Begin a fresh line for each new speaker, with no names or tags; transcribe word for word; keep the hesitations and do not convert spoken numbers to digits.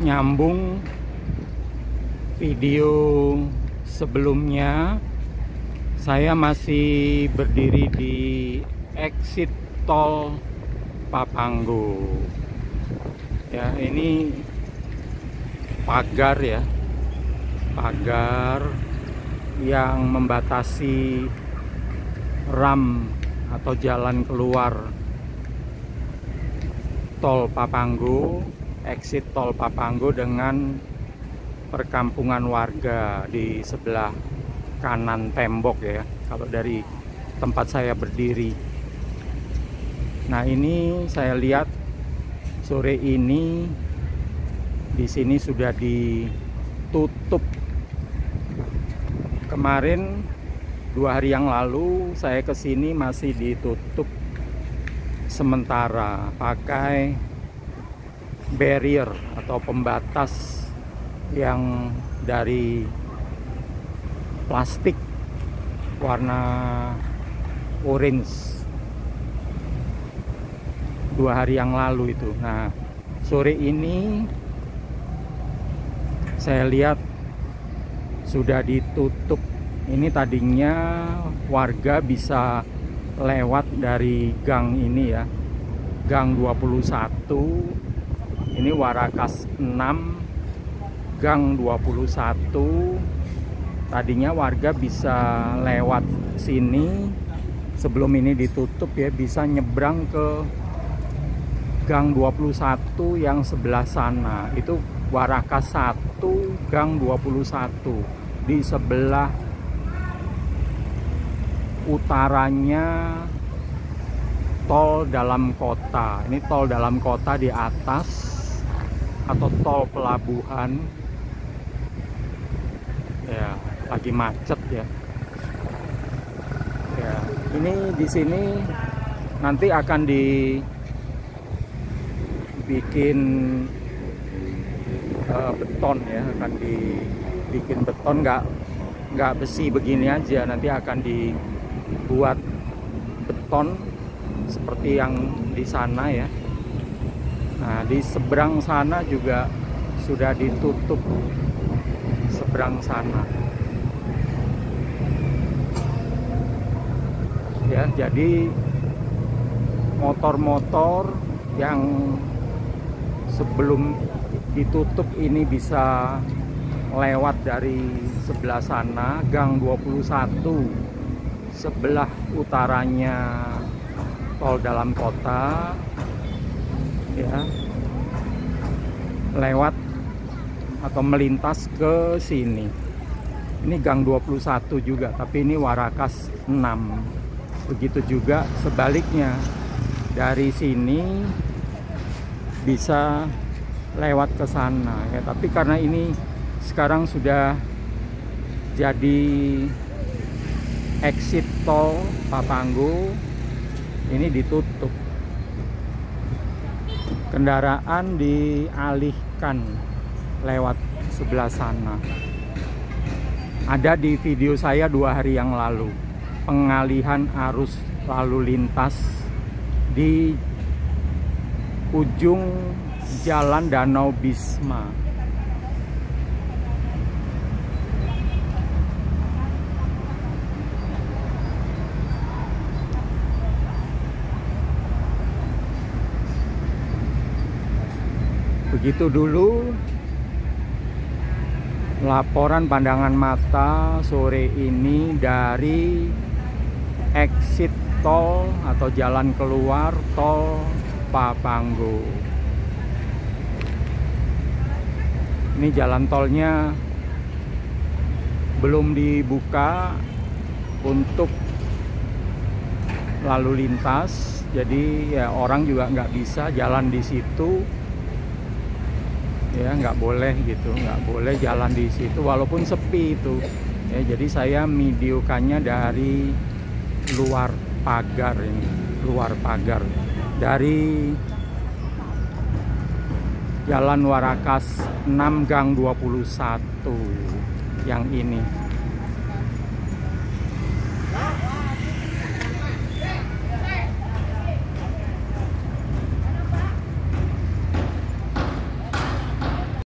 nyambung video sebelumnya. Saya masih berdiri di exit tol Papanggo. Ya, ini pagar ya, pagar yang membatasi ram atau jalan keluar tol Papanggo, exit tol Papanggo dengan perkampungan warga di sebelah kanan tembok ya, kalau dari tempat saya berdiri. Nah, ini saya lihat sore ini di sini sudah ditutup. Kemarin dua hari yang lalu saya ke sini masih ditutup sementara pakai barrier atau pembatas yang dari plastik warna orange dua hari yang lalu itu. Nah, sore ini saya lihat sudah ditutup. Ini tadinya warga bisa lewat dari gang ini ya, gang dua puluh satu, ini Warakas enam, gang dua puluh satu. Tadinya warga bisa lewat sini sebelum ini ditutup ya, bisa nyebrang ke gang dua puluh satu yang sebelah sana. Itu Warakas satu, gang dua puluh satu. Di sebelah utaranya tol dalam kota. Ini tol dalam kota di atas atau tol pelabuhan. Ya, lagi macet ya. Ya, ini di sini nanti akan dibikin uh, beton ya, akan dibikin beton, nggak nggak besi begini aja, nanti akan dibuat beton seperti yang di sana ya. Nah, di seberang sana juga sudah ditutup, seberang sana ya. Jadi motor-motor yang sebelum ditutup ini bisa lewat dari sebelah sana, gang dua puluh satu sebelah utaranya tol dalam kota ya, lewat atau melintas ke sini. Ini gang dua puluh satu juga, tapi ini Warakas enam. Begitu juga sebaliknya, dari sini bisa lewat ke sana ya, tapi karena ini sekarang sudah jadi exit tol Papanggo, ini ditutup. Kendaraan dialihkan lewat sebelah sana. Ada di video saya dua hari yang lalu, pengalihan arus lalu lintas di ujung Jalan Danau Bisma. Begitu dulu laporan pandangan mata sore ini dari exit tol atau jalan keluar tol Papanggo. Ini jalan tolnya belum dibuka untuk lalu lintas, jadi ya orang juga nggak bisa jalan di situ ya, nggak boleh gitu, nggak boleh jalan di situ walaupun sepi itu ya. Jadi saya videokannya dari luar pagar, ini luar pagar dari Jalan Warakas enam gang dua puluh satu yang ini.